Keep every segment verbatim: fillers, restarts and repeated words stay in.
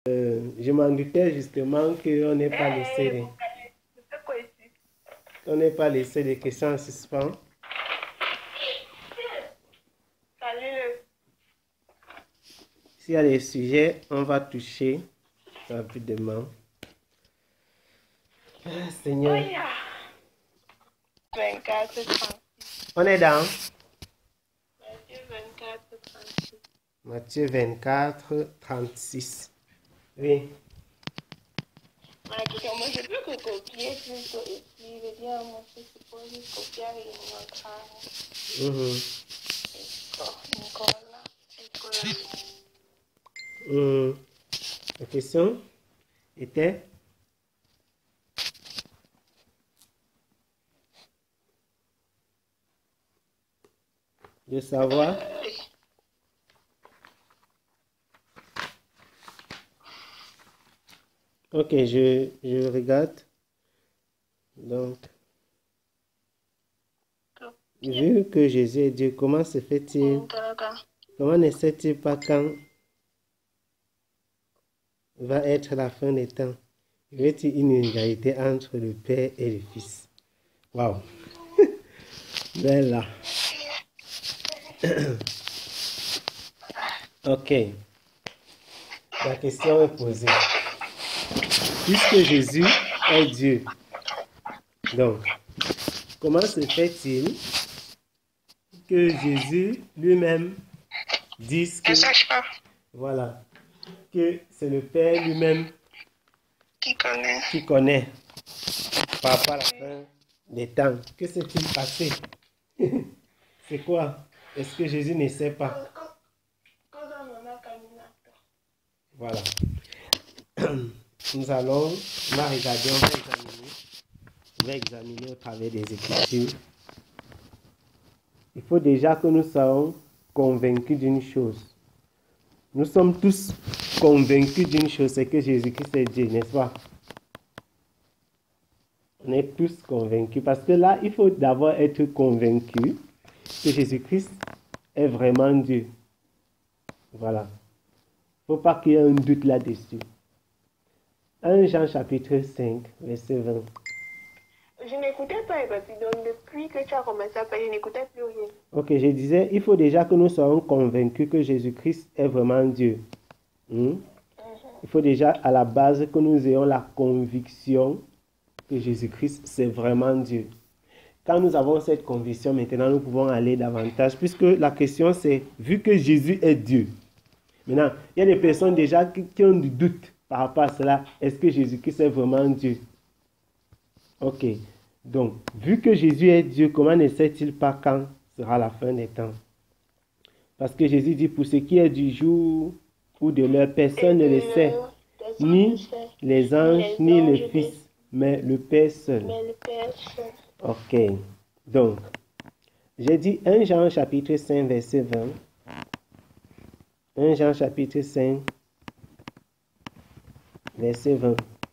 Euh, je m'en doutais justement qu'on n'ait pas laissé les... On n'ait pas laissé les questions en suspens. S'il y a des sujets, on va toucher rapidement. Ah, Seigneur. vingt-quatre, trente-six. On est dans Matthieu vingt-quatre, trente-six. Matthieu vingt-quatre, trente-six. Oui. Ma question, moi je peux que copier plutôt et puis je dis à mon fils pour lui copier et il montrera. Mhm. Nicolas, Nicolas. Mhm. La question était de savoir. Ok, je, je regarde. Donc, vu que Jésus est Dieu, comment se fait-il, comment ne sait-il pas quand va être la fin des temps? Y a-t-il une inégalité entre le Père et le Fils? Waouh! Ben là. Ok. La question est posée. Puisque Jésus est Dieu, donc, comment se fait-il que Jésus lui-même dise que, voilà, que c'est le Père lui-même Qui connaît? qui connaît par rapport à la fin des temps? Que s'est-il passé? C'est quoi? Est-ce que Jésus ne sait pas? Voilà. Nous allons, on va regarder, on va examiner. On va examiner au travers des Écritures. Il faut déjà que nous soyons convaincus d'une chose. Nous sommes tous convaincus d'une chose, c'est que Jésus-Christ est Dieu, n'est-ce pas? On est tous convaincus. Parce que là, il faut d'abord être convaincu que Jésus-Christ est vraiment Dieu. Voilà. Il ne faut pas qu'il y ait un doute là-dessus. premier Jean chapitre cinq, verset vingt. Je n'écoutais pas, et puis donc depuis que tu as commencé à parler, je n'écoutais plus rien. Ok, je disais, il faut déjà que nous soyons convaincus que Jésus-Christ est vraiment Dieu. Hmm? Il faut déjà à la base que nous ayons la conviction que Jésus-Christ c'est vraiment Dieu. Quand nous avons cette conviction, maintenant nous pouvons aller davantage, puisque la question c'est, vu que Jésus est Dieu, maintenant il y a des personnes déjà qui, qui ont du doute par rapport à cela, est-ce que Jésus-Christ est vraiment Dieu? Ok, donc vu que Jésus est Dieu, comment ne sait-il pas quand sera la fin des temps? Parce que Jésus dit, pour ce qui est du jour ou de l'heure, personne ne le sait, ni les anges, ni le Fils, mais le Père seul. Ok, donc, j'ai dit premier Jean chapitre cinq, verset vingt. premier Jean chapitre cinq, verset vingt.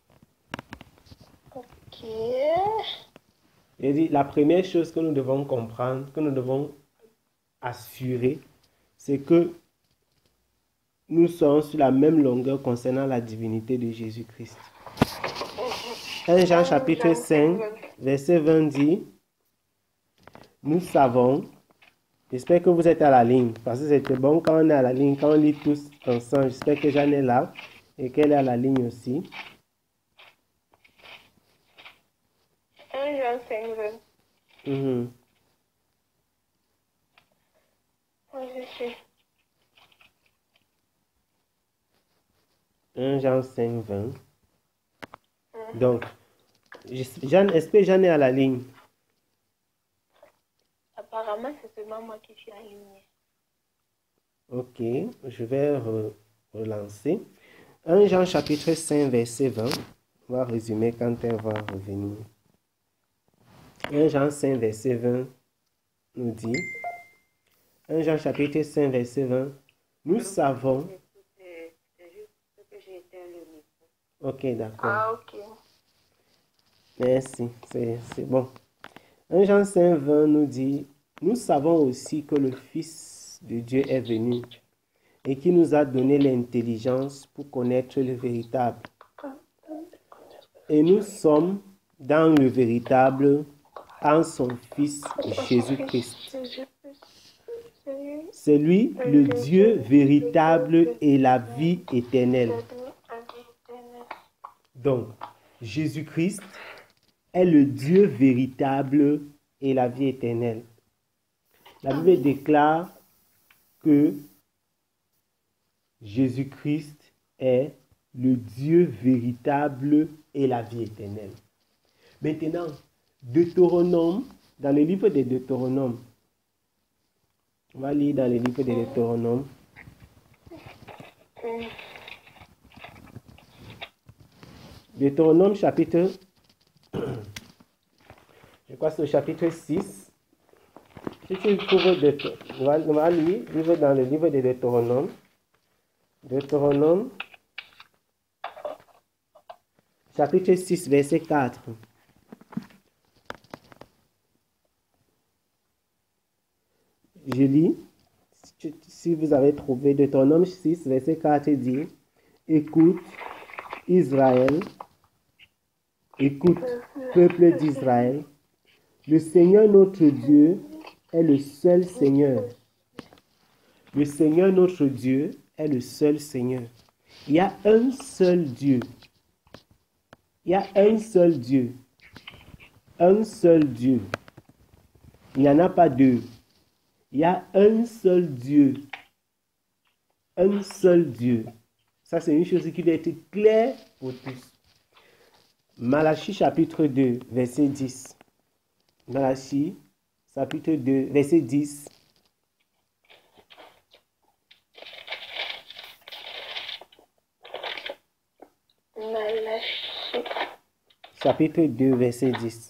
Ok. J'ai dit, la première chose que nous devons comprendre, que nous devons assurer, c'est que nous sommes sur la même longueur concernant la divinité de Jésus-Christ. premier Jean chapitre cinq, verset vingt dit, nous savons, j'espère que vous êtes à la ligne, parce que c'est bon quand on est à la ligne, quand on lit tous ensemble, j'espère que Jeanne est là et qu'elle est à la ligne aussi. premier Jean cinq, vingt. Mm-hmm. Oui, je sais. premier Jean cinq, vingt. Donc, Jeanne, est-ce que Jeanne est à la ligne? Apparemment, c'est seulement moi qui suis alignée. Ok, je vais re relancer. premier Jean chapitre cinq, verset vingt. On va résumer quand elle va revenir. premier Jean cinq, verset vingt nous dit, premier Jean chapitre cinq, verset vingt, nous savons... Ok, d'accord. Ah, ok. Merci, c'est bon. premier Jean cinq, vingt nous dit, nous savons aussi que le Fils de Dieu est venu et qui nous a donné l'intelligence pour connaître le véritable. Et nous sommes dans le véritable en son Fils Jésus-Christ. C'est lui le Dieu véritable et la vie éternelle. Donc, Jésus-Christ est le Dieu véritable et la vie éternelle. La Bible déclare que Jésus-Christ est le Dieu véritable et la vie éternelle. Maintenant, Deutéronome, dans le livre des Deutéronomes, on va lire dans le livre des Deutéronomes. Deutéronome chapitre, je crois que c'est le chapitre six. Si tu trouves, de, on va, on va lire, lire dans le livre des Deutéronomes. Deutéronome, chapitre six, verset quatre. Je lis, si vous avez trouvé Deutéronome six, verset quatre, dit, écoute, Israël, écoute, peuple d'Israël, le Seigneur notre Dieu est le seul Seigneur. Le Seigneur notre Dieu est le seul Seigneur. Il y a un seul Dieu. Il y a un seul Dieu. Un seul Dieu. Il n'y en a pas deux. Il y a un seul Dieu. Un seul Dieu. Ça, c'est une chose qui doit être claire pour tous. Malachie chapitre deux, verset dix. Malachie chapitre deux, verset dix. Malachie. Chapitre deux, verset dix.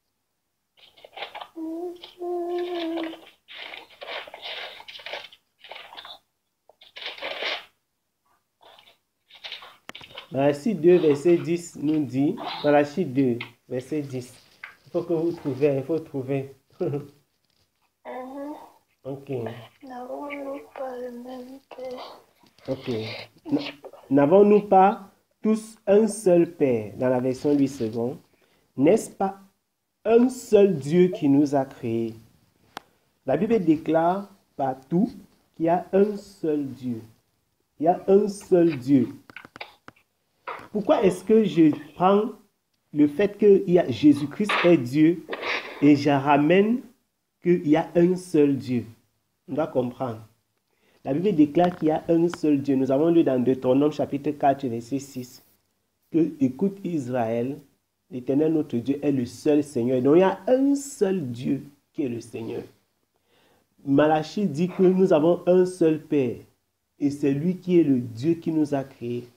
Malachie deux, verset dix nous dit, Malachie deux, verset dix. Il faut que vous trouviez, il faut trouver. Mm-hmm. Ok. N'avons-nous pas le même Père? Ok. N'avons-nous pas tous un seul Père, dans la version huit secondes? N'est-ce pas un seul Dieu qui nous a créés? La Bible déclare partout qu'il y a un seul Dieu. Il y a un seul Dieu. Pourquoi est-ce que je prends le fait que Jésus-Christ est Dieu et je ramène qu'il y a un seul Dieu? On doit comprendre. La Bible déclare qu'il y a un seul Dieu. Nous avons lu dans Deutéronome chapitre quatre, verset six, que, écoute Israël, l'Éternel notre Dieu est le seul Seigneur. Donc il y a un seul Dieu qui est le Seigneur. Malachie dit que nous avons un seul Père et c'est lui qui est le Dieu qui nous a créés.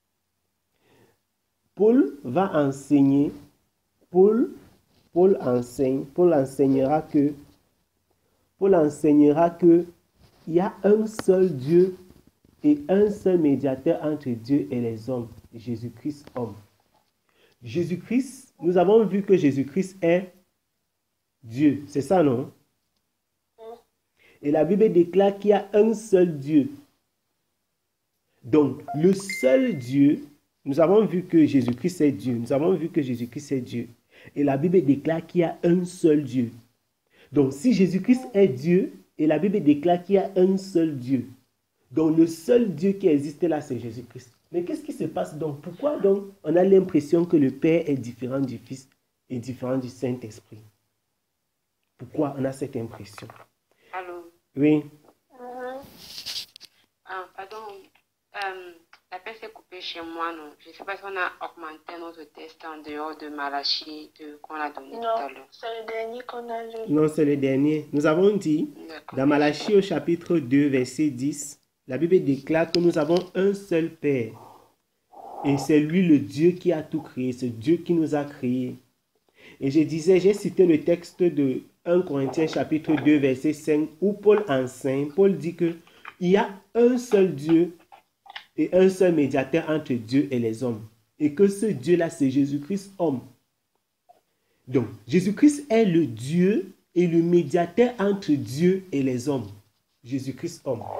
Paul va enseigner, Paul, Paul enseigne, Paul enseignera que, Paul enseignera que il y a un seul Dieu et un seul médiateur entre Dieu et les hommes, Jésus-Christ homme. Jésus-Christ, nous avons vu que Jésus-Christ est Dieu, c'est ça, non? Et la Bible déclare qu'il y a un seul Dieu. Donc, le seul Dieu, nous avons vu que Jésus-Christ est Dieu. Nous avons vu que Jésus-Christ est Dieu. Et la Bible déclare qu'il y a un seul Dieu. Donc, si Jésus-Christ est Dieu, et la Bible déclare qu'il y a un seul Dieu. Donc, le seul Dieu qui existe là, c'est Jésus-Christ. Mais qu'est-ce qui se passe donc? Pourquoi donc on a l'impression que le Père est différent du Fils et différent du Saint-Esprit? Pourquoi on a cette impression? Allô? Oui. Mm-hmm. Ah, pardon. Euh, la paix s'est coupée chez moi, non? Je ne sais pas si on a augmenté notre test en dehors de Malachie de, qu'on a donné Non, tout à l'heure. c'est le dernier qu'on a lu. Non, c'est le dernier. Nous avons dit, D'accord. dans Malachie au chapitre deux, verset dix, la Bible déclare que nous avons un seul Père. Et c'est lui le Dieu qui a tout créé, c'est Dieu qui nous a créés. Et je disais, j'ai cité le texte de premier Corinthiens chapitre deux, verset cinq, où Paul enseigne, Paul dit que il y a un seul Dieu et un seul médiateur entre Dieu et les hommes. Et que ce Dieu-là, c'est Jésus-Christ homme. Donc, Jésus-Christ est le Dieu et le médiateur entre Dieu et les hommes. Jésus-Christ homme.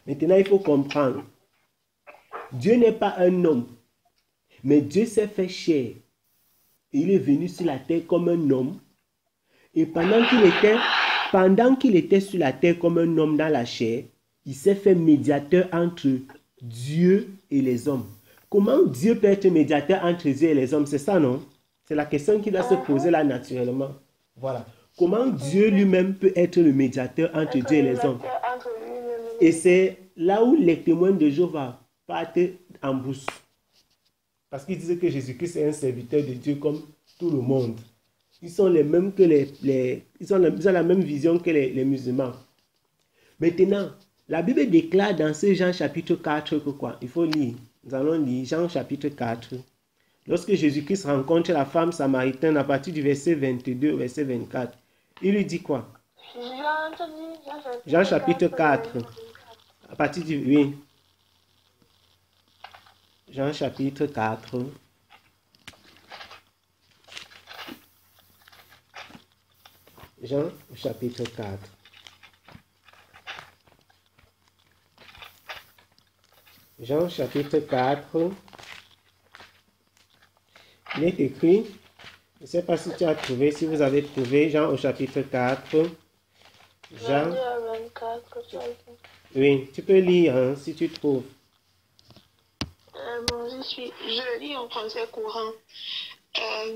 Maintenant, il faut comprendre. Dieu n'est pas un homme, mais Dieu s'est fait chair. Il est venu sur la terre comme un homme. Et pendant qu'il était, pendant qu'il était sur la terre comme un homme dans la chair, il s'est fait médiateur entre Dieu et les hommes. Comment Dieu peut être médiateur entre Dieu et les hommes? C'est ça, non? C'est la question qui doit se poser là naturellement. Voilà. Comment Dieu lui-même peut être le médiateur entre Dieu et les hommes? Et c'est là où les témoins de Jéhovah partent en brousse. Parce qu'ils disent que Jésus-Christ est un serviteur de Dieu comme tout le monde. Ils sont les mêmes que les... les ils, ont la, ils ont la même vision que les, les musulmans. Maintenant, la Bible déclare dans ce Jean chapitre quatre que quoi? Il faut lire. Nous allons lire Jean chapitre quatre. Lorsque Jésus-Christ rencontre la femme samaritaine à partir du verset vingt-deux au verset vingt-quatre, il lui dit quoi? Jean chapitre quatre. À partir du... Oui. Jean chapitre quatre. Jean chapitre quatre. Jean chapitre quatre. Il est écrit, je ne sais pas si tu as trouvé, si vous avez trouvé, Jean au chapitre quatre. Jean. Oui, tu peux lire hein, si tu trouves. Euh, bon, je, suis, je lis en français courant. Euh,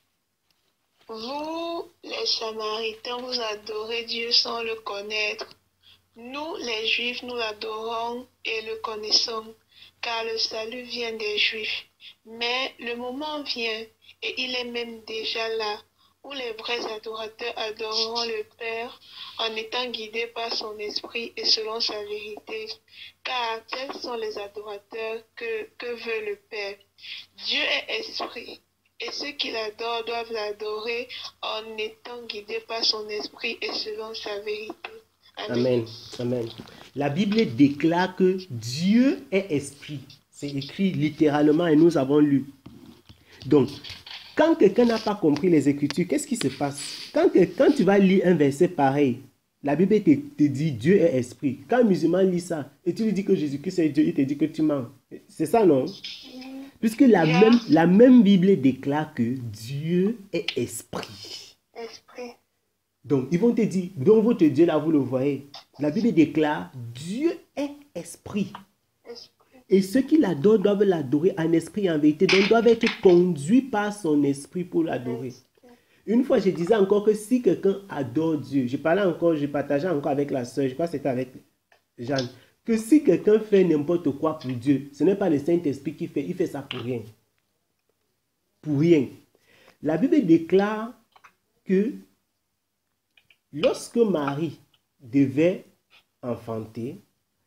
vous, les Samaritains, vous adorez Dieu sans le connaître. Nous, les Juifs, nous l'adorons et le connaissons, car le salut vient des Juifs. Mais le moment vient, et il est même déjà là, où les vrais adorateurs adoreront le Père en étant guidés par son esprit et selon sa vérité. Car tels sont les adorateurs que, que veut le Père. Dieu est esprit, et ceux qui l'adorent doivent l'adorer en étant guidés par son esprit et selon sa vérité. Amen. Amen. Amen. La Bible déclare que Dieu est esprit. C'est écrit littéralement et nous avons lu. Donc, quand quelqu'un n'a pas compris les Écritures, qu'est-ce qui se passe? Quand, quand tu vas lire un verset pareil, la Bible te, te dit Dieu est esprit. Quand un musulman lit ça et tu lui dis que Jésus-Christ est Dieu, il te dit que tu mens. C'est ça, non? Puisque la, yeah. même, la même Bible déclare que Dieu est esprit. Esprit. Donc, ils vont te dire, donc votre Dieu là, vous le voyez. La Bible déclare Dieu est esprit. Esprit. Et ceux qui l'adorent doivent l'adorer en esprit et en vérité. Donc, doivent être conduits par son esprit pour l'adorer. Une fois, je disais encore que si quelqu'un adore Dieu, je parlais encore, je partageais encore avec la sœur, je crois que c'était avec Jeanne, que si quelqu'un fait n'importe quoi pour Dieu, ce n'est pas le Saint-Esprit qui fait, il fait ça pour rien. Pour rien. La Bible déclare que lorsque Marie devait enfanter,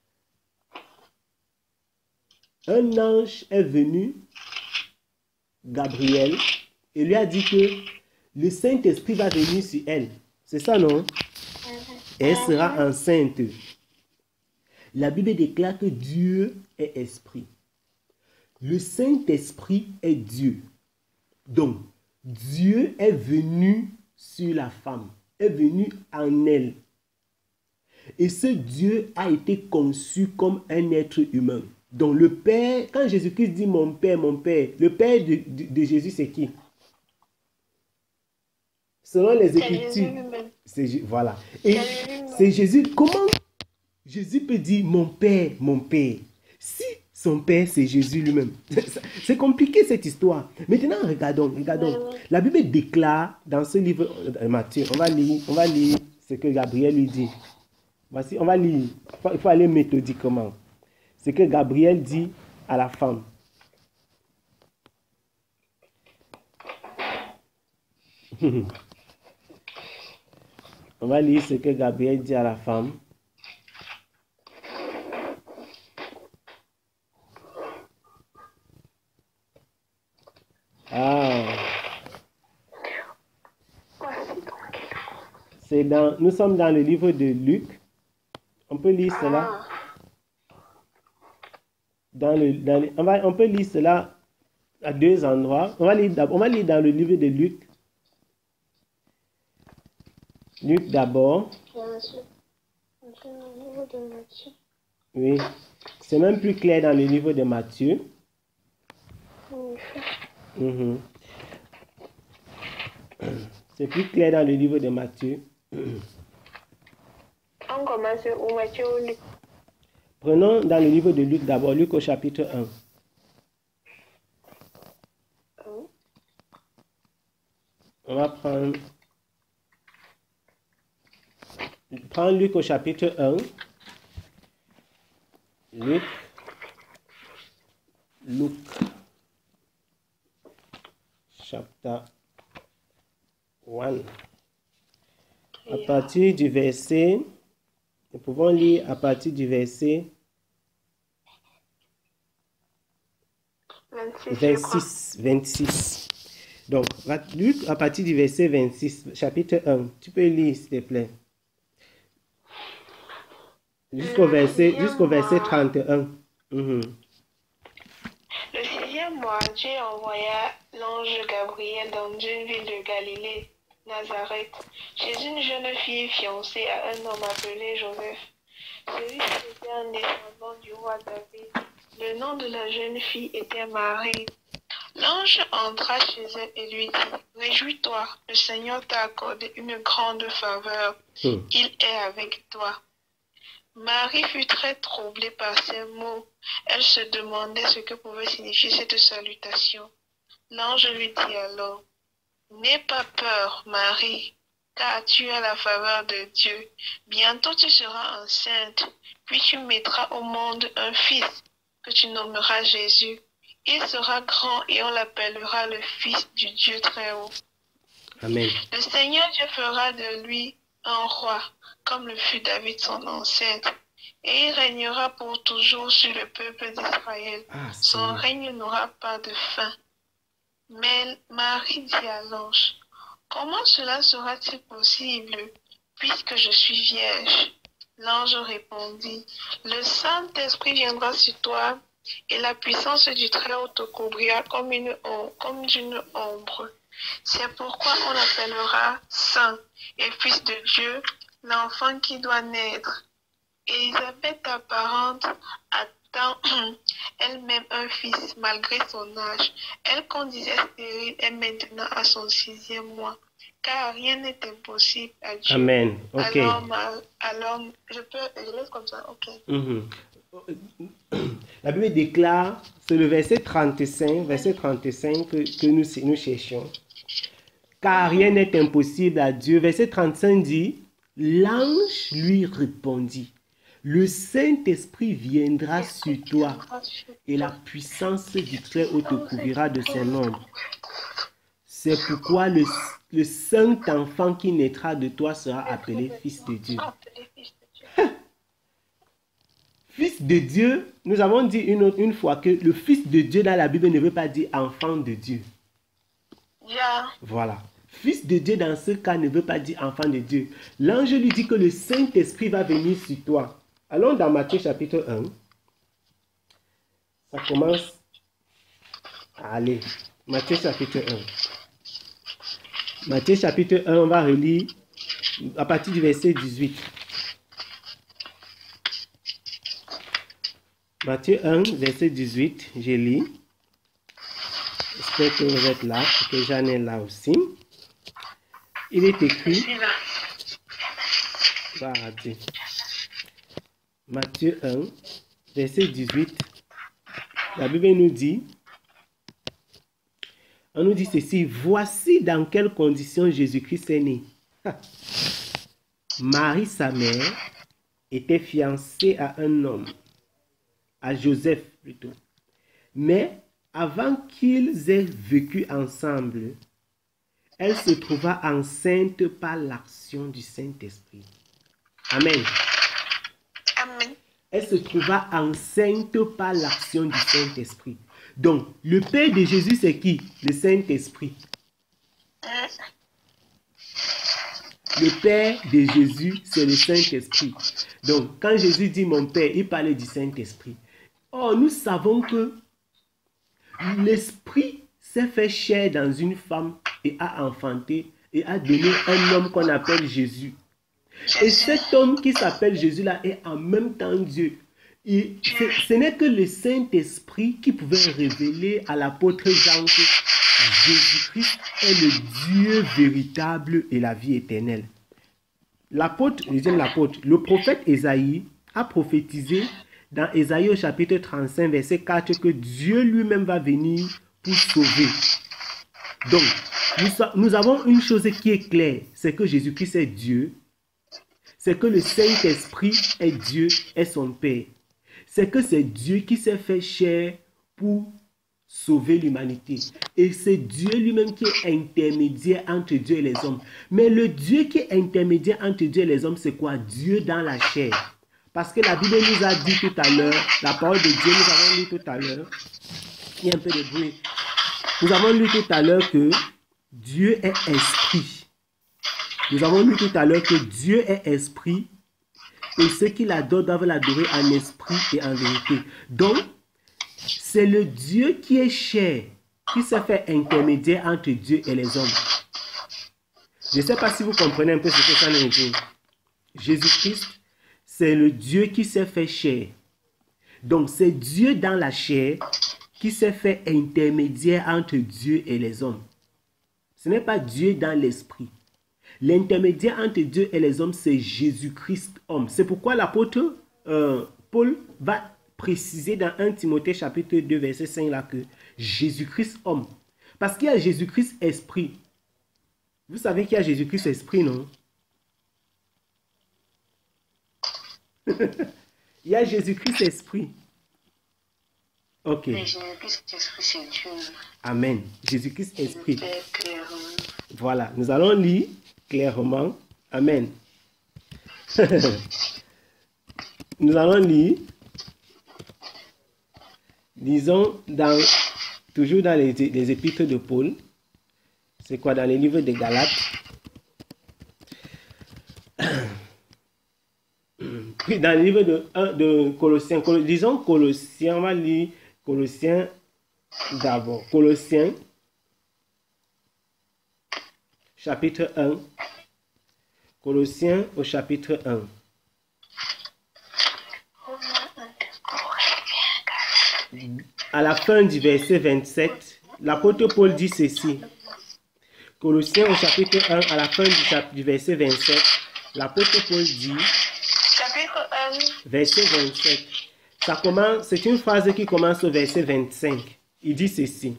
un ange est venu, Gabriel, et lui a dit que le Saint-Esprit va venir sur elle. C'est ça, non? Et elle sera enceinte. La Bible déclare que Dieu est esprit. Le Saint-Esprit est Dieu. Donc, Dieu est venu sur la femme, est venu en elle. Et ce Dieu a été conçu comme un être humain. Donc le Père, quand Jésus-Christ dit mon Père, mon Père, le Père de, de, de Jésus c'est qui? Selon les Écritures, c'est voilà. Et c'est Jésus. Comment Jésus peut dire mon Père, mon Père, si son Père c'est Jésus lui-même? C'est compliqué cette histoire. Maintenant regardons, regardons. La Bible déclare dans ce livre de Matthieu, on va lire, on va lire ce que Gabriel lui dit. Voici, on va lire. Il faut aller méthodiquement. Ce que Gabriel dit à la femme. On va lire ce que Gabriel dit à la femme. Ah. C'est dans, nous sommes dans le livre de Luc. On peut lire cela. Dans le, dans le, on, va, on peut lire cela à deux endroits. On va lire, on va lire dans le livre de Luc. Luc d'abord. Bien sûr. Dans le livre de Matthieu. Oui. C'est même plus clair dans le livre de Matthieu. Mm-hmm. C'est plus clair dans le livre de Matthieu. On commence où, Matthieu ou Luc? Prenons dans le livre de Luc d'abord, Luc au chapitre un. On va prendre... Prends Luc au chapitre un. Luc. Luc. Chapter un. À partir du verset... Nous pouvons lire à partir du verset vingt-six. vingt-six. Donc, Luc, à partir du verset vingt-six, chapitre un. Tu peux lire, s'il te plaît. Jusqu'au verset, jusqu'au verset trente et un. Mm-hmm. Le sixième mois, Dieu envoya l'ange Gabriel dans une ville de Galilée, Nazareth, chez une jeune fille fiancée à un homme appelé Joseph. Celui-ci était un descendant du roi David. Le nom de la jeune fille était Marie. L'ange entra chez elle et lui dit, « Réjouis-toi, le Seigneur t'a accordé une grande faveur. Mm. Il est avec toi. » Marie fut très troublée par ces mots. Elle se demandait ce que pouvait signifier cette salutation. L'ange lui dit alors, « N'aie pas peur, Marie, car tu as la faveur de Dieu. Bientôt tu seras enceinte, puis tu mettras au monde un fils que tu nommeras Jésus. Il sera grand et on l'appellera le Fils du Dieu très haut. Amen. Le Seigneur Dieu fera de lui un roi, comme le fut David son ancêtre, et il régnera pour toujours sur le peuple d'Israël. Ah, son règne n'aura pas de fin. » Mais Marie dit à l'ange, « Comment cela sera-t-il possible, puisque je suis vierge? » L'ange répondit, « Le Saint-Esprit viendra sur toi, et la puissance du Très-Haut te couvrira comme une, comme d'une ombre. C'est pourquoi on appellera Saint et Fils de Dieu l'enfant qui doit naître. Élisabeth, ta parente, attend elle-même un fils malgré son âge. Elle qu'on disait stérile est maintenant à son sixième mois, car rien n'est impossible à Dieu. » Amen. Ok. Alors, alors je peux, je laisse comme ça, ok. Mm-hmm. La Bible déclare, c'est le verset trente-cinq, verset trente-cinq que, que nous, nous cherchons. Car rien n'est impossible à Dieu. Verset trente-cinq dit, l'ange lui répondit, le Saint-Esprit viendra sur toi et la puissance du Très-Haut te couvrira de son ombre. C'est pourquoi le, le saint enfant qui naîtra de toi sera appelé Fils de Dieu. Fils de Dieu, nous avons dit une, autre, une fois que le Fils de Dieu dans la Bible ne veut pas dire enfant de Dieu. Yeah. Voilà. Fils de Dieu dans ce cas ne veut pas dire enfant de Dieu. L'ange lui dit que le Saint-Esprit va venir sur toi. Allons dans Matthieu chapitre un. Ça commence. Allez, Matthieu chapitre un. Matthieu chapitre un, on va relire à partir du verset dix-huit. Matthieu un, verset dix-huit, je lis. J'espère que vous êtes là, que Jeanne est là aussi. Il est écrit. Va rater. Matthieu un, verset dix-huit. La Bible nous dit. On nous dit ceci. Voici dans quelles conditions Jésus-Christ est né. Marie, sa mère, était fiancée à un homme. À Joseph plutôt. Mais avant qu'ils aient vécu ensemble, elle se trouva enceinte par l'action du Saint-Esprit. Amen. Amen. Elle se trouva enceinte par l'action du Saint-Esprit. Donc, le Père de Jésus, c'est qui? Le Saint-Esprit. Le Père de Jésus, c'est le Saint-Esprit. Donc, quand Jésus dit mon Père, il parlait du Saint-Esprit. Or, nous savons que l'Esprit s'est fait chair dans une femme et a enfanté et a donné un homme qu'on appelle Jésus. Et cet homme qui s'appelle Jésus là est en même temps Dieu. Et ce, ce n'est que le Saint-Esprit qui pouvait révéler à l'apôtre Jean que Jésus-Christ est le Dieu véritable et la vie éternelle. L'apôtre, je dis l'apôtre, le prophète Ésaïe a prophétisé dans Ésaïe au chapitre trente-cinq, verset quatre, que Dieu lui-même va venir pour sauver. Donc, nous, nous avons une chose qui est claire, c'est que Jésus-Christ est Dieu, c'est que le Saint-Esprit est Dieu, est son Père. C'est que c'est Dieu qui s'est fait chair pour sauver l'humanité. Et c'est Dieu lui-même qui est intermédiaire entre Dieu et les hommes. Mais le Dieu qui est intermédiaire entre Dieu et les hommes, c'est quoi? Dieu dans la chair. Parce que la Bible nous a dit tout à l'heure, la parole de Dieu, nous avons lu tout à l'heure, il y a un peu de bruit. Nous avons lu tout à l'heure que Dieu est esprit. Nous avons lu tout à l'heure que Dieu est esprit et ceux qui l'adorent doivent l'adorer en esprit et en vérité. Donc, c'est le Dieu qui est chair, qui s'est fait intermédiaire entre Dieu et les hommes. Je ne sais pas si vous comprenez un peu ce que ça veut dire. Jésus-Christ, c'est le Dieu qui s'est fait chair. Donc, c'est Dieu dans la chair qui s'est fait intermédiaire entre Dieu et les hommes. Ce n'est pas Dieu dans l'esprit. L'intermédiaire entre Dieu et les hommes, c'est Jésus-Christ homme. C'est pourquoi l'apôtre euh, Paul va préciser dans premier Timothée chapitre deux, verset cinq, là, que Jésus-Christ homme. Parce qu'il y a Jésus-Christ esprit. Vous savez qu'il y a Jésus-Christ esprit, non? Il y a Jésus-Christ esprit. Ok. Mais Jésus-Christ esprit, c'est Dieu. Amen. Jésus-Christ esprit. Clairement. Voilà. Nous allons lire clairement. Amen. Nous allons lire. Disons, dans, toujours dans les, les épîtres de Paul. C'est quoi? Dans les livres des Galates. Puis dans le livre de, de Colossiens. Disons Colossiens. On va lire Colossiens d'abord. Colossiens. Chapitre un. Colossiens au chapitre un. À la fin du verset vingt-sept, l'apôtre Paul dit ceci. Colossiens au chapitre un, à la fin du, chapitre, du verset vingt-sept, l'apôtre Paul dit, Chapitre un. verset vingt-sept. Ça commence, c'est une phrase qui commence au verset vingt-cinq. Il dit ceci.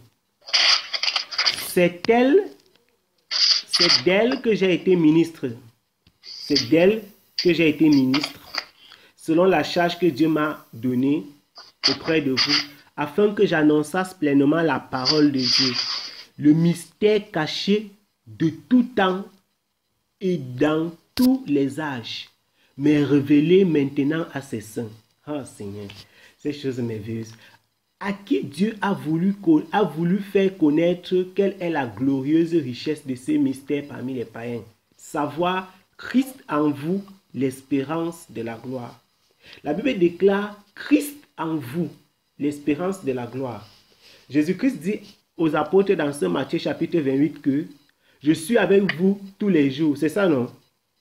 C'est elle, c'est d'elle que j'ai été ministre. C'est d'elle que j'ai été ministre, selon la charge que Dieu m'a donnée auprès de vous, afin que j'annonçasse pleinement la parole de Dieu, le mystère caché de tout temps et dans tous les âges, mais révélé maintenant à ses saints. Oh Seigneur, ces choses merveilleuses. À qui Dieu a voulu, a voulu faire connaître quelle est la glorieuse richesse de ces mystères parmi les païens. Savoir Christ en vous, l'espérance de la gloire. La Bible déclare Christ en vous, l'espérance de la gloire. Jésus-Christ dit aux apôtres dans ce Matthieu chapitre vingt-huit que je suis avec vous tous les jours. C'est ça, non?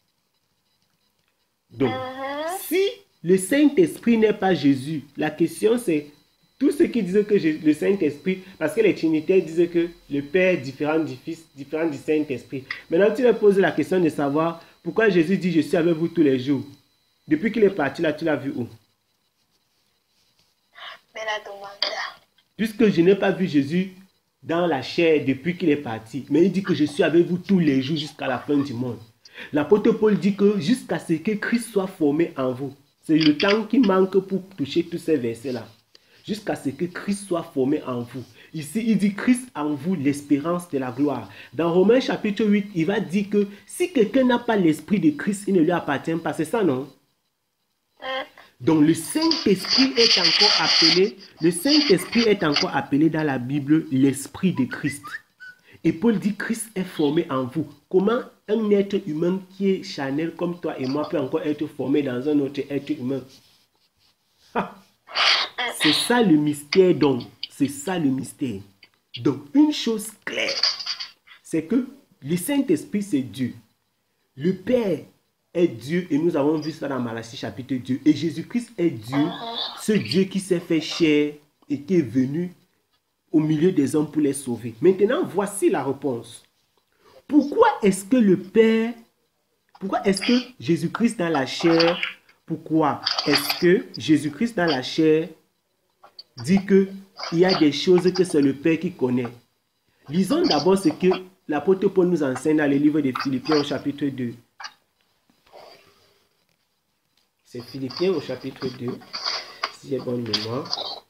Donc, uh-huh. Si le Saint-Esprit n'est pas Jésus, la question c'est tous ceux qui disent que le Saint-Esprit, parce que les Trinitaires disent que le Père est différent du Fils, différent du Saint-Esprit. Maintenant, tu leur poses la question de savoir pourquoi Jésus dit je suis avec vous tous les jours. Depuis qu'il est parti là, tu l'as vu où? Mais la demande. Puisque je n'ai pas vu Jésus dans la chair depuis qu'il est parti, mais il dit que je suis avec vous tous les jours jusqu'à la fin du monde. L'apôtre Paul dit que jusqu'à ce que Christ soit formé en vous. C'est le temps qui manque pour toucher tous ces versets-là. Jusqu'à ce que Christ soit formé en vous. Ici, il dit Christ en vous, l'espérance de la gloire. Dans Romains chapitre huit, il va dire que si quelqu'un n'a pas l'esprit de Christ, il ne lui appartient pas. C'est ça, non? Donc le Saint-Esprit est encore appelé, le Saint-Esprit est encore appelé dans la Bible l'Esprit de Christ. Et Paul dit Christ est formé en vous. Comment un être humain qui est charnel comme toi et moi peut encore être formé dans un autre être humain? Ah. C'est ça le mystère donc. C'est ça le mystère. Donc une chose claire, c'est que le Saint-Esprit c'est Dieu. Le Père est Dieu et nous avons vu ça dans Malachie chapitre deux. Et Jésus-Christ est Dieu, ce Dieu qui s'est fait chair et qui est venu au milieu des hommes pour les sauver. Maintenant, voici la réponse. Pourquoi est-ce que le Père, pourquoi est-ce que Jésus-Christ dans la chair, pourquoi est-ce que Jésus-Christ dans la chair dit qu'il y a des choses que c'est le Père qui connaît? Lisons d'abord ce que l'apôtre Paul nous enseigne dans le livre de Philippiens au chapitre deux. C'est Philippiens au chapitre deux, si j'ai bonne mémoire.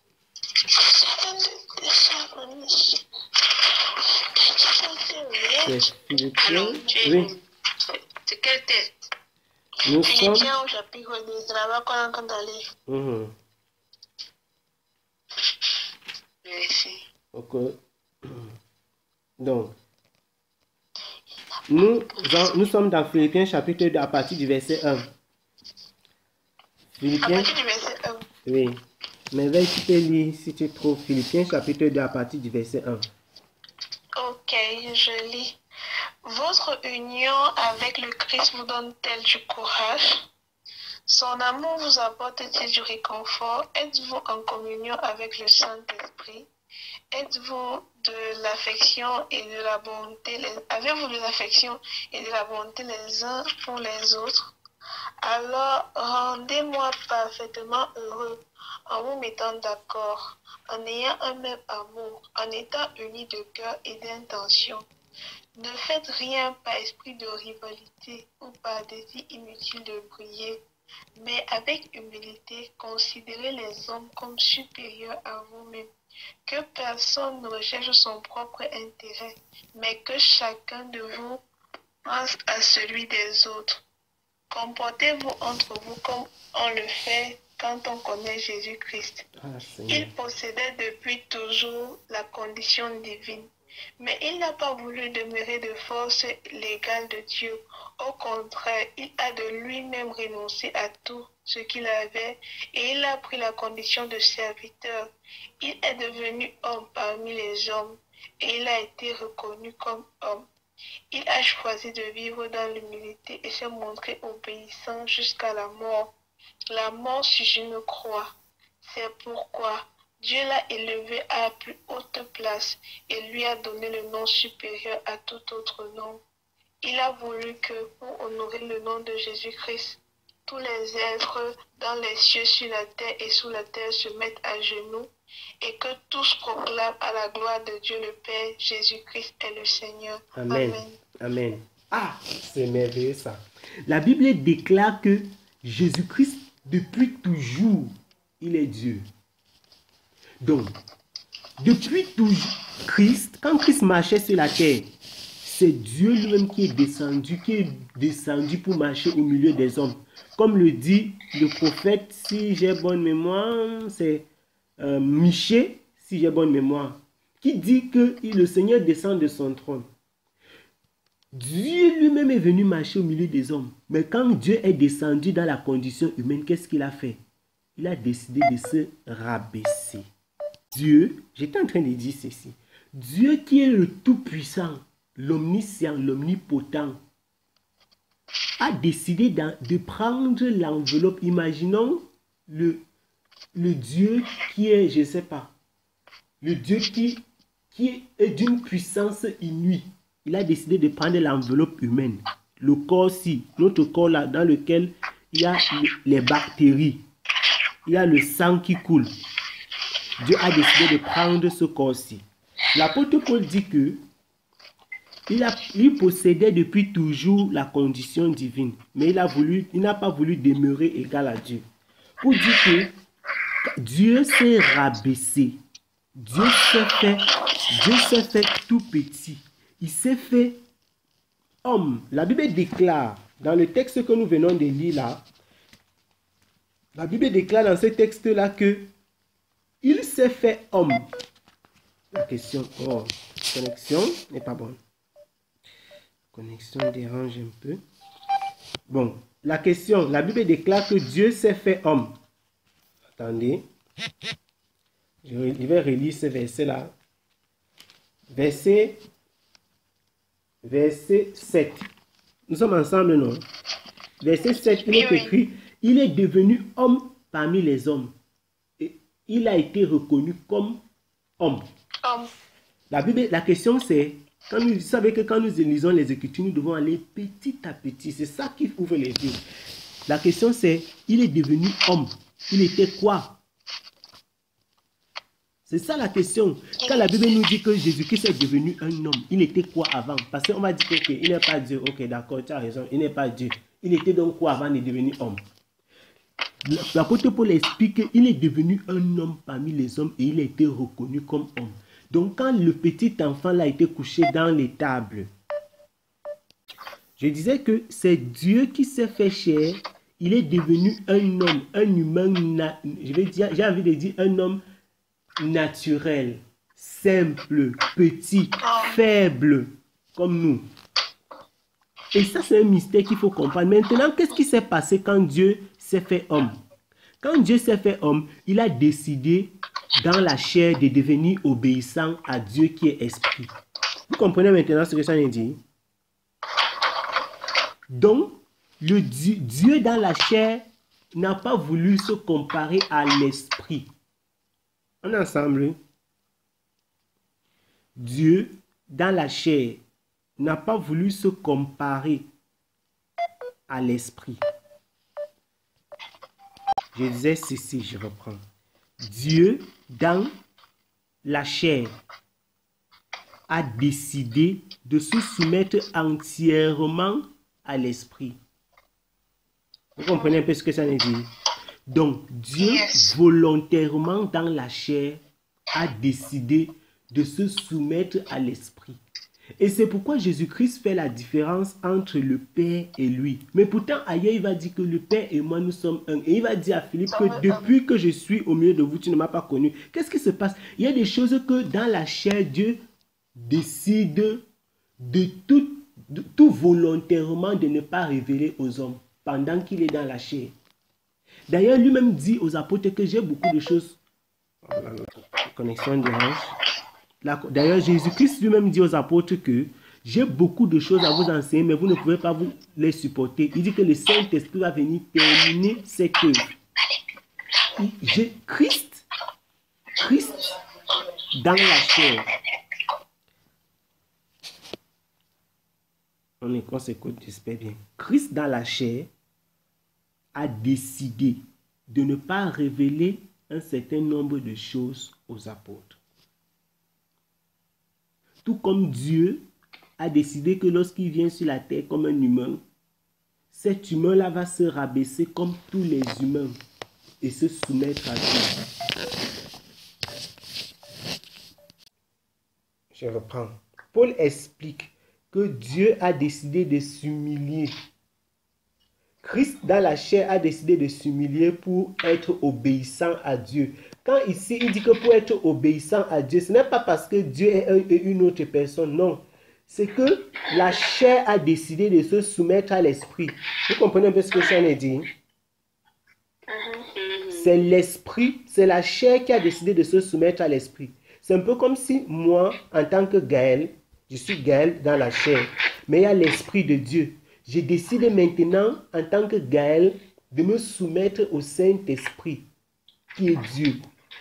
C'est Philippiens, oui. C'est quel texte? Nous sommes... Philippiens au chapitre deux, c'est là-bas qu'on est en train d'aller. Mhm. Merci. Ok. Donc, nous, dans- nous sommes dans Philippiens chapitre deux à partir du verset un. À Philippiens, partir du verset un. oui. Mais veille, tu peux lire si tu trouves Philippiens chapitre deux à partir du verset un. Ok, je lis. Votre union avec le Christ vous donne-t-elle du courage? Son amour vous apporte-t-il du réconfort? Êtes-vous en communion avec le Saint-Esprit? Êtes-vous de l'affection et de la bonté les... Avez-vous de l'affection et de la bonté les uns pour les autres? Alors rendez-moi parfaitement heureux en vous mettant d'accord, en ayant un même amour, en étant unis de cœur et d'intention. Ne faites rien par esprit de rivalité ou par désir inutile de briller, mais avec humilité, considérez les hommes comme supérieurs à vous-même. Que personne ne recherche son propre intérêt, mais que chacun de vous pense à celui des autres. Comportez-vous entre vous comme on le fait quand on connaît Jésus-Christ. Ah, Seigneur. Il possédait depuis toujours la condition divine, mais il n'a pas voulu demeurer de force l'égale de Dieu. Au contraire, il a de lui-même renoncé à tout ce qu'il avait et il a pris la condition de serviteur. Il est devenu homme parmi les hommes et il a été reconnu comme homme. Il a choisi de vivre dans l'humilité et s'est montré obéissant jusqu'à la mort. La mort sur une croix. C'est pourquoi Dieu l'a élevé à la plus haute place et lui a donné le nom supérieur à tout autre nom. Il a voulu que, pour honorer le nom de Jésus-Christ, tous les êtres dans les cieux, sur la terre et sous la terre se mettent à genoux et que tous proclament à la gloire de Dieu le Père, Jésus-Christ est le Seigneur. Amen. Amen. Amen. Ah, c'est merveilleux ça. La Bible déclare que Jésus-Christ, depuis toujours, il est Dieu. Donc, depuis toujours, Christ, quand Christ marchait sur la terre, c'est Dieu lui-même qui est descendu, qui est descendu pour marcher au milieu des hommes. Comme le dit le prophète, si j'ai bonne mémoire, c'est euh, Michée, si j'ai bonne mémoire, qui dit que le Seigneur descend de son trône. Dieu lui-même est venu marcher au milieu des hommes. Mais quand Dieu est descendu dans la condition humaine, qu'est-ce qu'il a fait? Il a décidé de se rabaisser. Dieu, j'étais en train de dire ceci, Dieu qui est le Tout-Puissant, l'Omniscient, l'Omnipotent, a décidé de prendre l'enveloppe. Imaginons le, le Dieu qui est, je ne sais pas, le Dieu qui, qui est d'une puissance inouïe. Il a décidé de prendre l'enveloppe humaine, le corps-ci, notre corps là, dans lequel il y a les bactéries, il y a le sang qui coule. Dieu a décidé de prendre ce corps-ci. L'apôtre Paul dit que il, a, il possédait depuis toujours la condition divine, mais il a voulu, il n'a pas voulu demeurer égal à Dieu. Pour dire que Dieu s'est rabaissé, Dieu s'est fait, Dieu s'est fait tout petit. Il s'est fait homme. La Bible déclare, dans le texte que nous venons de lire là, la Bible déclare dans ce texte-là que il s'est fait homme. La question, oh, connexion n'est pas bonne. Connexion dérange un peu. Bon, la question, la Bible déclare que Dieu s'est fait homme. Attendez, je vais relire ce verset-là. Verset Verset sept. Nous sommes ensemble, non? verset sept, il est écrit, il est devenu homme parmi les hommes. Et il a été reconnu comme homme. Homme. La Bible, la question c'est, quand nous, vous savez que quand nous lisons les Écritures, nous devons aller petit à petit. C'est ça qui ouvre les yeux. La question c'est, il est devenu homme. Il était quoi? C'est ça la question. Quand la Bible nous dit que Jésus-Christ est devenu un homme, il était quoi avant? Parce qu'on va dire qu'il n'est pas Dieu. Ok, d'accord, tu as raison, il n'est pas Dieu. Il était donc quoi avant de devenir homme? L'apôtre Paul explique qu'il est devenu un homme parmi les hommes et il a été reconnu comme homme. Donc quand le petit enfant là a été couché dans l'étable, je disais que c'est Dieu qui s'est fait chair. Il est devenu un homme, un humain, je vais dire, j'ai envie de dire un homme naturel, simple, petit, faible, comme nous. Et ça, c'est un mystère qu'il faut comprendre. Maintenant, qu'est-ce qui s'est passé quand Dieu s'est fait homme? Quand Dieu s'est fait homme, il a décidé dans la chair de devenir obéissant à Dieu qui est esprit. Vous comprenez maintenant ce que ça veut dire? Donc, le Dieu, Dieu dans la chair n'a pas voulu se comparer à l'esprit. On est ensemble. Dieu dans la chair n'a pas voulu se comparer à l'esprit. Je disais ceci, je reprends. Dieu dans la chair a décidé de se soumettre entièrement à l'esprit. Vous comprenez un peu ce que ça veut dire? Donc, Dieu volontairement dans la chair a décidé de se soumettre à l'esprit. Et c'est pourquoi Jésus-Christ fait la différence entre le Père et lui. Mais pourtant, ailleurs, il va dire que le Père et moi, nous sommes un. Et il va dire à Philippe que depuis que je suis au milieu de vous, tu ne m'as pas connu. Qu'est-ce qui se passe? Il y a des choses que dans la chair, Dieu décide de tout, de tout volontairement de ne pas révéler aux hommes pendant qu'il est dans la chair. D'ailleurs, lui-même dit aux apôtres que j'ai beaucoup de choses. La connexion dérange. D'ailleurs, Jésus-Christ lui-même dit aux apôtres que j'ai beaucoup de choses à vous enseigner, mais vous ne pouvez pas vous les supporter. Il dit que le Saint-Esprit va venir terminer cette œuvre. J'ai Christ, Christ dans la chair. On est qu'on s'écoute, j'espère bien. Christ dans la chair a décidé de ne pas révéler un certain nombre de choses aux apôtres. Tout comme Dieu a décidé que lorsqu'il vient sur la terre comme un humain, cet humain-là va se rabaisser comme tous les humains et se soumettre à Dieu. Je reprends. Paul explique que Dieu a décidé de s'humilier. Christ dans la chair a décidé de s'humilier pour être obéissant à Dieu. Quand ici, il dit que pour être obéissant à Dieu, ce n'est pas parce que Dieu est un et une autre personne, non. C'est que la chair a décidé de se soumettre à l'esprit. Vous comprenez un peu ce que ça veut dire? C'est l'esprit, c'est la chair qui a décidé de se soumettre à l'esprit. C'est un peu comme si moi, en tant que Gaël, je suis Gaël dans la chair, mais il y a l'esprit de Dieu. Je décide maintenant, en tant que Gaël, de me soumettre au Saint-Esprit, qui est Dieu.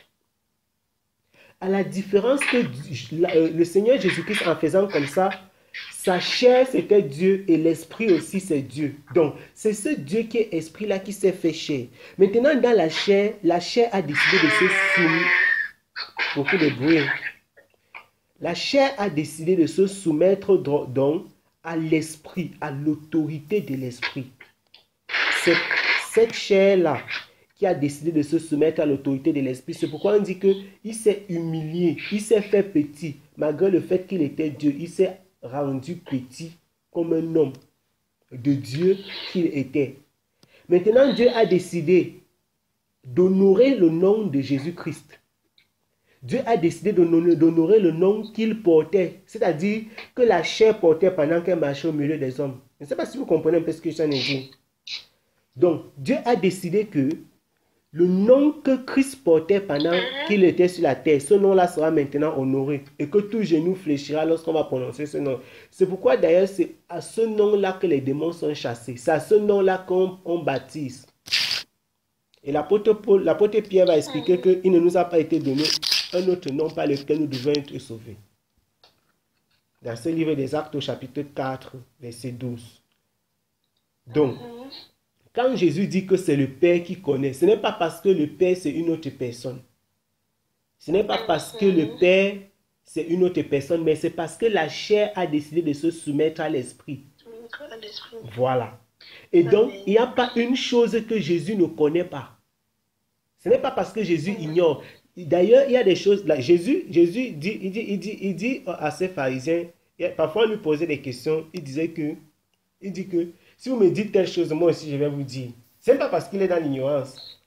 À la différence que le Seigneur Jésus-Christ, en faisant comme ça, sa chair c'était Dieu et l'esprit aussi c'est Dieu. Donc, c'est ce Dieu qui est esprit-là qui s'est fait chair. Maintenant, dans la chair, la chair a décidé de se soumettre. Beaucoup de bruit. La chair a décidé de se soumettre donc à l'esprit, à l'autorité de l'esprit. C'est cette chair-là qui a décidé de se soumettre à l'autorité de l'esprit. C'est pourquoi on dit qu'il s'est humilié, il s'est fait petit. Malgré le fait qu'il était Dieu, il s'est rendu petit comme un homme de Dieu qu'il était. Maintenant, Dieu a décidé d'honorer le nom de Jésus-Christ. Dieu a décidé d'honorer le nom qu'il portait, c'est-à-dire que la chair portait pendant qu'elle marchait au milieu des hommes. Je ne sais pas si vous comprenez un peu ce que je viens de dire. Donc, Dieu a décidé que Le nom que Christ portait pendant qu'il était sur la terre, ce nom-là sera maintenant honoré. Et que tout genou fléchira lorsqu'on va prononcer ce nom. C'est pourquoi d'ailleurs c'est à ce nom-là que les démons sont chassés. C'est à ce nom-là qu'on on baptise. Et l'apôtre Paul, l'apôtre Pierre va expliquer qu'il ne nous a pas été donné un autre nom par lequel nous devons être sauvés. Dans ce livre des Actes au chapitre quatre, verset douze. Donc, quand Jésus dit que c'est le Père qui connaît, ce n'est pas parce que le Père c'est une autre personne. Ce n'est pas parce que le Père c'est une autre personne, mais c'est parce que la chair a décidé de se soumettre à l'esprit. Voilà. Et donc, il n'y a pas une chose que Jésus ne connaît pas. Ce n'est pas parce que Jésus ignore. D'ailleurs, il y a des choses là. Jésus, Jésus dit, il dit, il dit, il dit à ces pharisiens, parfois on lui posait des questions, il disait que, il dit que, si vous me dites telle chose, moi aussi je vais vous dire. Ce n'est pas parce qu'il est dans l'ignorance.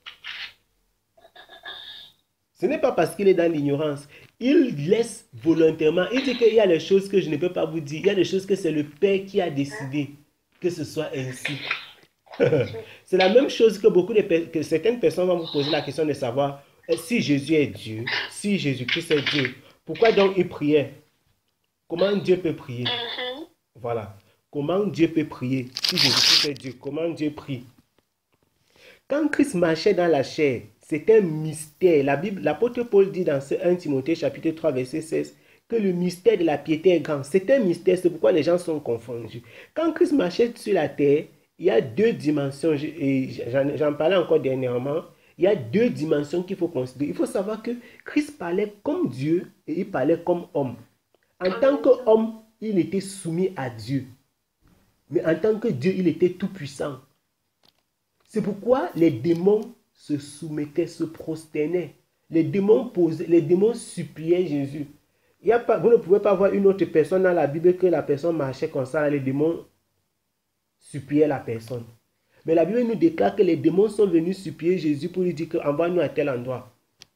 Ce n'est pas parce qu'il est dans l'ignorance. Il laisse volontairement. Il dit qu'il y a des choses que je ne peux pas vous dire. Il y a des choses que c'est le Père qui a décidé que ce soit ainsi. C'est la même chose que beaucoup de que certaines personnes vont vous poser la question de savoir si Jésus est Dieu, si Jésus-Christ est Dieu. Pourquoi donc il priait? Comment Dieu peut prier? Voilà. Comment Dieu peut prier? Si Jésus-Christ est Dieu, comment Dieu prie? Quand Christ marchait dans la chair, c'était un mystère. La Bible, l'apôtre Paul dit dans ce premier Timothée chapitre trois verset seize que le mystère de la piété est grand. C'est un mystère, c'est pourquoi les gens sont confondus. Quand Christ marchait sur la terre, il y a deux dimensions, et j'en parlais encore dernièrement, il y a deux dimensions qu'il faut considérer. Il faut savoir que Christ parlait comme Dieu et il parlait comme homme. En tant qu'homme, il était soumis à Dieu. Mais en tant que Dieu, il était tout puissant. C'est pourquoi les démons se soumettaient, se prosternaient. Les démons posaient, les démons suppliaient Jésus. Il y a pas, vous ne pouvez pas voir une autre personne dans la Bible que la personne marchait comme ça, les démons suppliaient la personne. Mais la Bible nous déclare que les démons sont venus supplier Jésus pour lui dire envoie-nous à tel endroit.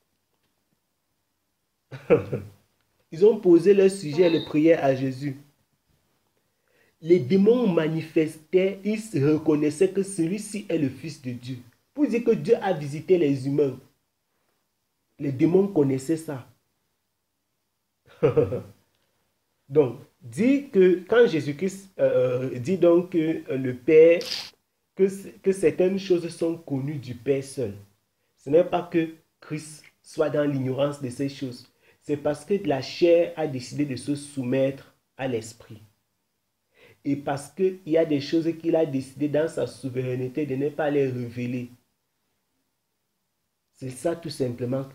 Ils ont posé leur sujet et leur prière à Jésus. Les démons manifestaient, ils reconnaissaient que celui-ci est le Fils de Dieu. Pour dire que Dieu a visité les humains. Les démons connaissaient ça. Donc, dit que quand Jésus-Christ euh, dit donc que euh, le Père, que, que certaines choses sont connues du Père seul. Ce n'est pas que Christ soit dans l'ignorance de ces choses. C'est parce que la chair a décidé de se soumettre à l'esprit. Et parce qu'il y a des choses qu'il a décidé dans sa souveraineté de ne pas les révéler. C'est ça tout simplement.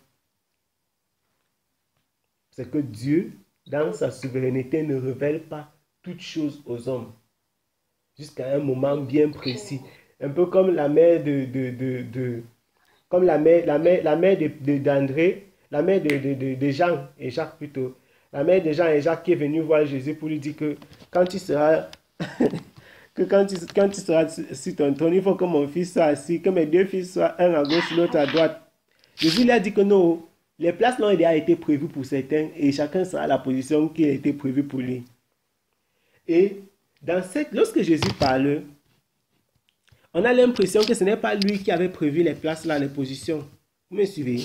C'est que Dieu, dans sa souveraineté, ne révèle pas toutes choses aux hommes. Jusqu'à un moment bien précis. Un peu comme la mère de... de, de, de comme la mère, la mère, la mère de, de, d'André, la mère de, de, de, de Jean et Jacques plutôt. La mère de Jean et Jacques qui est venue voir Jésus pour lui dire que quand il sera... que quand tu, quand tu seras sur ton trône, il faut que mon fils soit assis, que mes deux fils soient un à gauche, l'autre à droite. Jésus lui a dit que non, les places n'ont déjà été prévues pour certains et chacun sera à la position qui a été prévue pour lui. Et dans cette, lorsque Jésus parle, on a l'impression que ce n'est pas lui qui avait prévu les places là, les positions. Vous me suivez?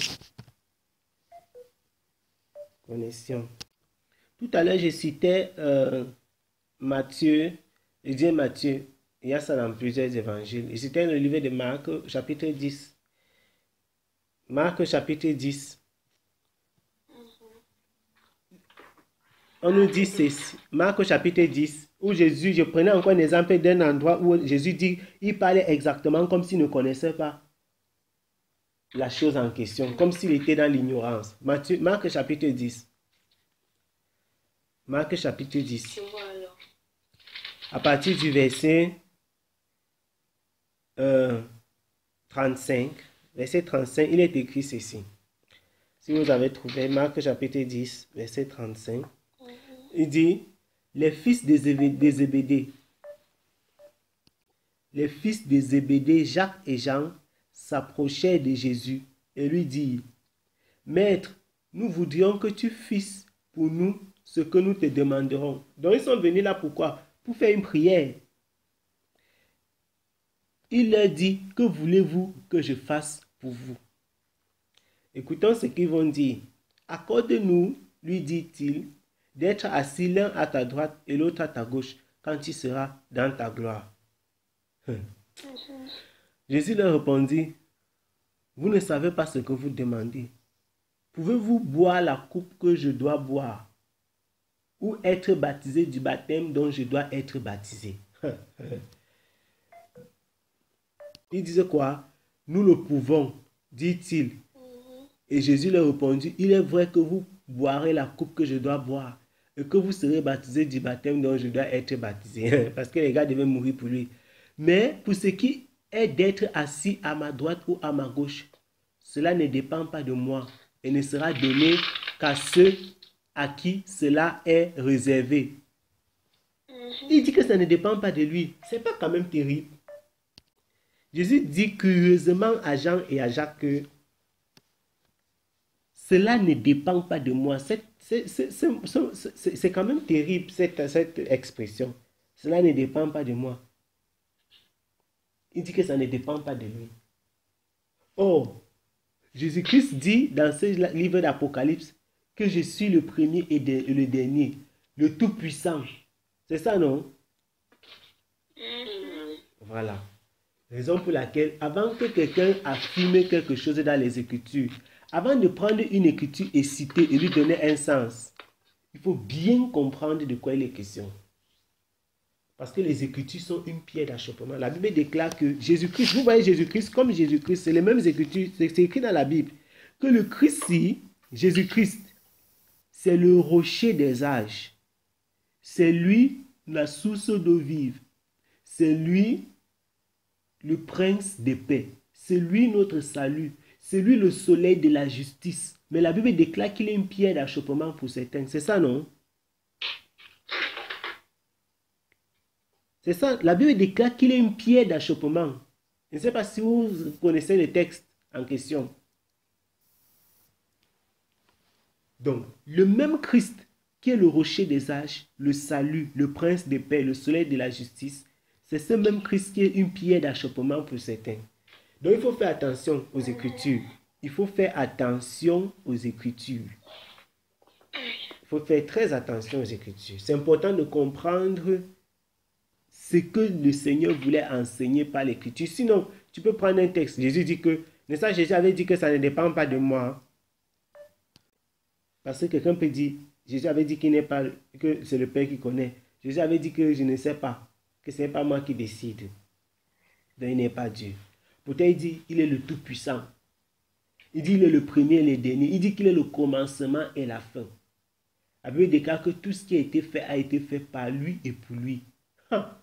Connexion. Tout à l'heure, je citais euh, Matthieu. Je dis Matthieu, il y a ça dans plusieurs évangiles. Et c'était le livre de Marc, chapitre dix. Marc, chapitre dix. On nous dit ceci. Marc, chapitre dix, où Jésus, je prenais encore un exemple d'un endroit où Jésus dit, il parlait exactement comme s'il ne connaissait pas la chose en question, comme s'il était dans l'ignorance. Matthieu, Marc, chapitre dix. Marc, chapitre dix. À partir du verset euh, trente-cinq, verset trente-cinq, il est écrit ceci. Si vous avez trouvé Marc chapitre dix, verset trente-cinq, mm-hmm. Il dit, les fils de Zébédée, les fils de Zébédée, Jacques et Jean, s'approchèrent de Jésus et lui dirent, Maître, nous voudrions que tu fasses pour nous ce que nous te demanderons. Donc ils sont venus là pourquoi? Pour faire une prière. Il leur dit, que voulez-vous que je fasse pour vous. Écoutons ce qu'ils vont dire. Accorde-nous, lui dit-il, d'être assis l'un à ta droite et l'autre à ta gauche quand tu seras dans ta gloire. Hum. Jésus leur répondit, vous ne savez pas ce que vous demandez. Pouvez-vous boire la coupe que je dois boire ou être baptisé du baptême dont je dois être baptisé? Il disait quoi? Nous le pouvons, dit-il. Et Jésus leur répondit, il est vrai que vous boirez la coupe que je dois boire et que vous serez baptisé du baptême dont je dois être baptisé. Parce que les gars devaient mourir pour lui. Mais pour ce qui est d'être assis à ma droite ou à ma gauche, cela ne dépend pas de moi et ne sera donné qu'à ceux à qui cela est réservé. Il dit que ça ne dépend pas de lui. C'est pas quand même terrible. Jésus dit curieusement à Jean et à Jacques que cela ne dépend pas de moi. C'est, c'est, c'est, c'est, c'est quand même terrible cette, cette expression. Cela ne dépend pas de moi. Il dit que ça ne dépend pas de lui. Or, Jésus-Christ dit dans ce livre d'Apocalypse que je suis le premier et le dernier, le tout-puissant. C'est ça, non? Voilà. Raison pour laquelle, avant que quelqu'un affirme quelque chose dans les Écritures, avant de prendre une écriture et citer et lui donner un sens, il faut bien comprendre de quoi il est question. Parce que les Écritures sont une pierre d'achoppement. La Bible déclare que Jésus-Christ, vous voyez Jésus-Christ comme Jésus-Christ, c'est les mêmes Écritures, c'est écrit dans la Bible, que le Christ, Jésus-Christ, c'est le rocher des âges. C'est lui la source d'eau vive. C'est lui le prince de paix. C'est lui notre salut. C'est lui le soleil de la justice. Mais la Bible déclare qu'il est une pierre d'achoppement pour certains. C'est ça, non? C'est ça. La Bible déclare qu'il est une pierre d'achoppement. Je ne sais pas si vous connaissez le texte en question. Donc, le même Christ qui est le rocher des âges, le salut, le prince de paix, le soleil de la justice, c'est ce même Christ qui est une pierre d'achoppement pour certains. Donc, il faut faire attention aux Écritures. Il faut faire attention aux Écritures. Il faut faire très attention aux Écritures. C'est important de comprendre ce que le Seigneur voulait enseigner par l'Écriture. Sinon, tu peux prendre un texte. Jésus dit que, n'est-ce pas, Jésus avait dit que ça ne dépend pas de moi. Parce que quelqu'un peut dire, Jésus avait dit qu'il n'est pas, que c'est le Père qui connaît. Jésus avait dit que je ne sais pas, que ce n'est pas moi qui décide. Donc il n'est pas Dieu. Pourtant il dit, il est le Tout-Puissant. Il dit, il est le premier et le dernier. Il dit qu'il est le commencement et la fin. La Bible déclare que tout ce qui a été fait a été fait par lui et pour lui. Ha!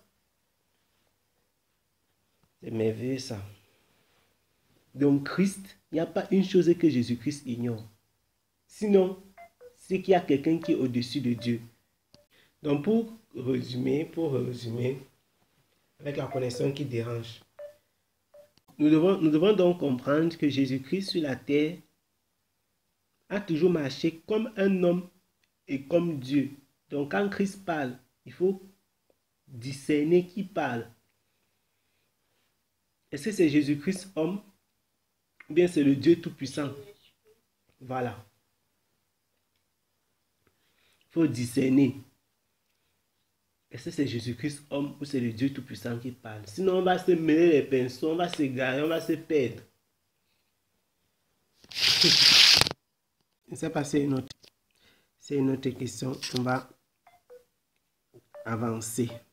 C'est merveilleux ça. Donc Christ, il n'y a pas une chose que Jésus-Christ ignore. Sinon, c'est qu'il y a quelqu'un qui est au-dessus de Dieu. Donc pour résumer, pour résumer, avec la connaissance qui dérange, nous devons, nous devons donc comprendre que Jésus-Christ sur la terre a toujours marché comme un homme et comme Dieu. Donc quand Christ parle, il faut discerner qui parle. Est-ce que c'est Jésus-Christ homme ou bien c'est le Dieu Tout-Puissant? Voilà. Il faut discerner. Est-ce que c'est Jésus-Christ homme ou c'est le Dieu Tout-Puissant qui parle? Sinon, on va se mêler les pinceaux, on va s'égarer, on va se perdre. Je ne sais pas si c'est une autre, c'est une autre question. On va avancer.